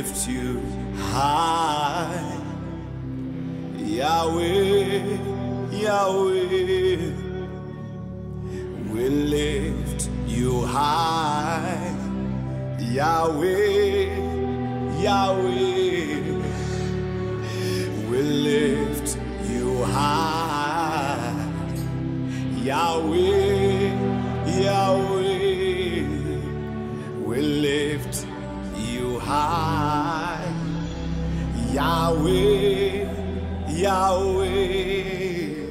lift you high. Yahweh, Yahweh, we lift you high. Yahweh, Yahweh, we lift you high. Yahweh, Yahweh, we lift you high. Yahweh, Yahweh,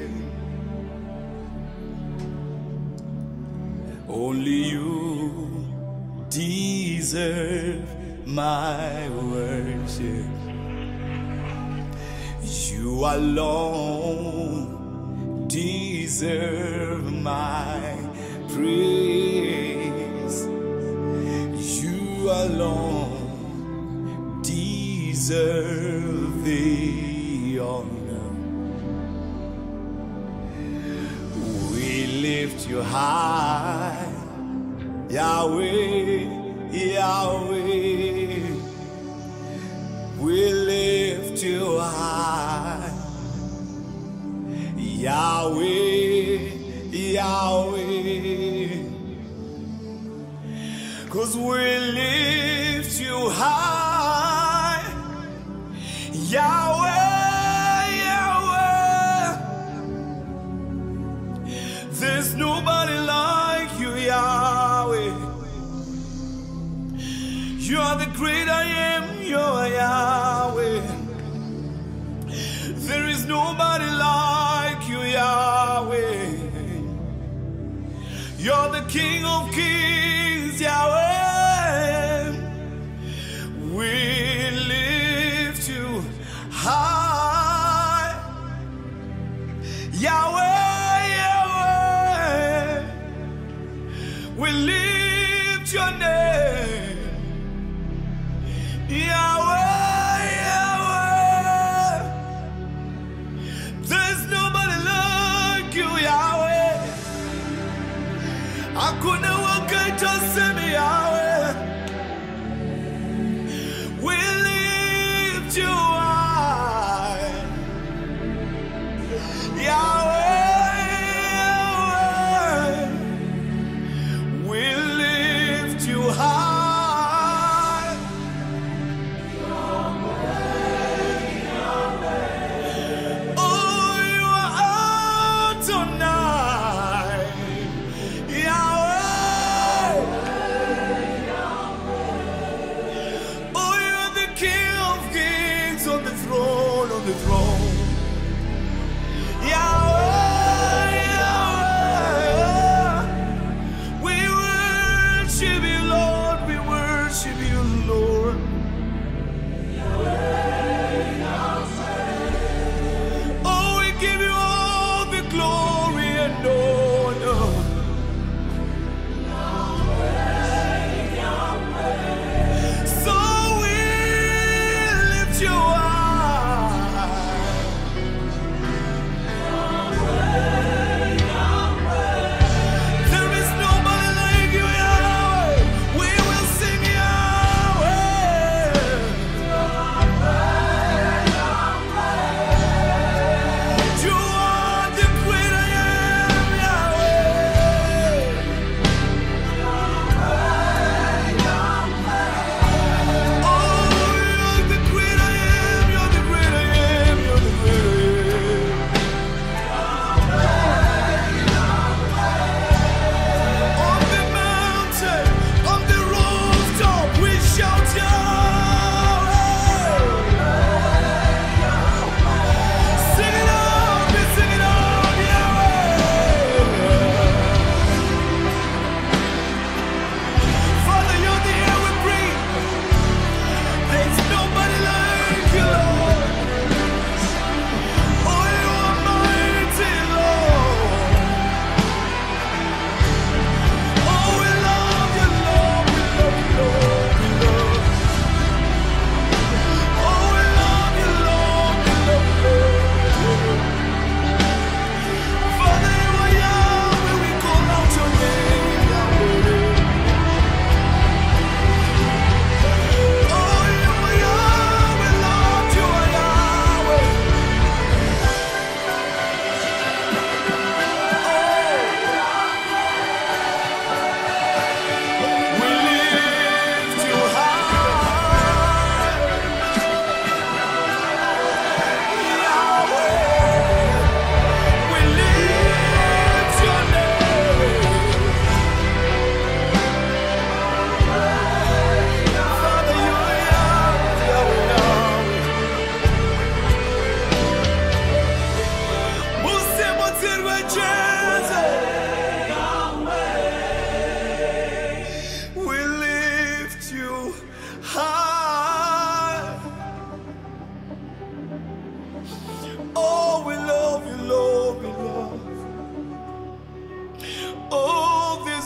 only you deserve my worship. You alone deserve my praise. You alone deserve the honor. We lift you high, Yahweh, Yahweh. We lift you high, Yahweh, Yahweh. 'Cause we lift you high, Yahweh, Yahweh. There's nobody like you, Yahweh. You are the great I am, you're Yahweh. There is nobody like you, Yahweh. You're the King of Kings, Yahweh. We lift you high, Yahweh, Yahweh. We lift your name, Yahweh, Yahweh. There's nobody like you, Yahweh. I couldn't walk, I just say me, Yahweh. We lift you high, Yahweh, Yahweh. We lift you high. Oh, you are out tonight, Yahweh.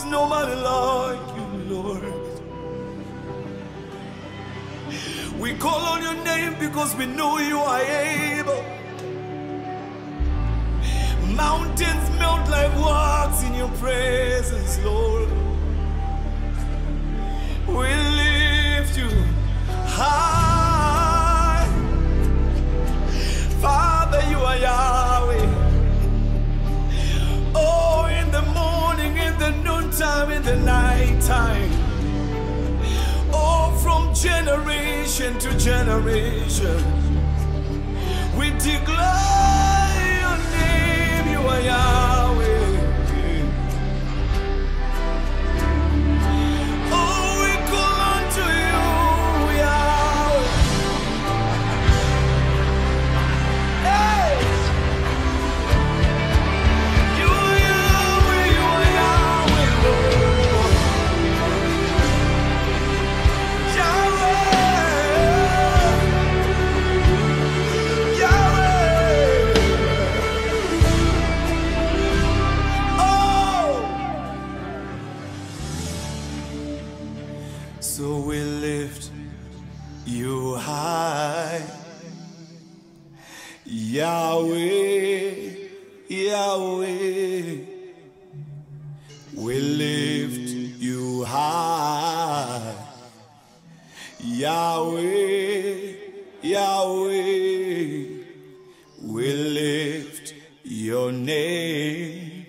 nobody like you, Lord. We call on your name because we know you are able. Mountains melt like wax in your presence, Lord. We lift you high. Father, you are Yahweh. Oh, in the morning, in the noontime, in the nighttime. Oh, from generation to generation, we declare your name, you are Yahweh. So we lift you high, Yahweh, Yahweh. We lift you high, Yahweh, Yahweh. We lift your name,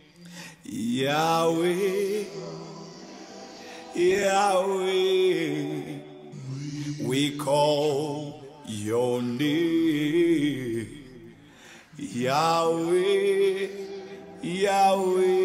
Yahweh, Yahweh. We call your name, Yahweh, Yahweh.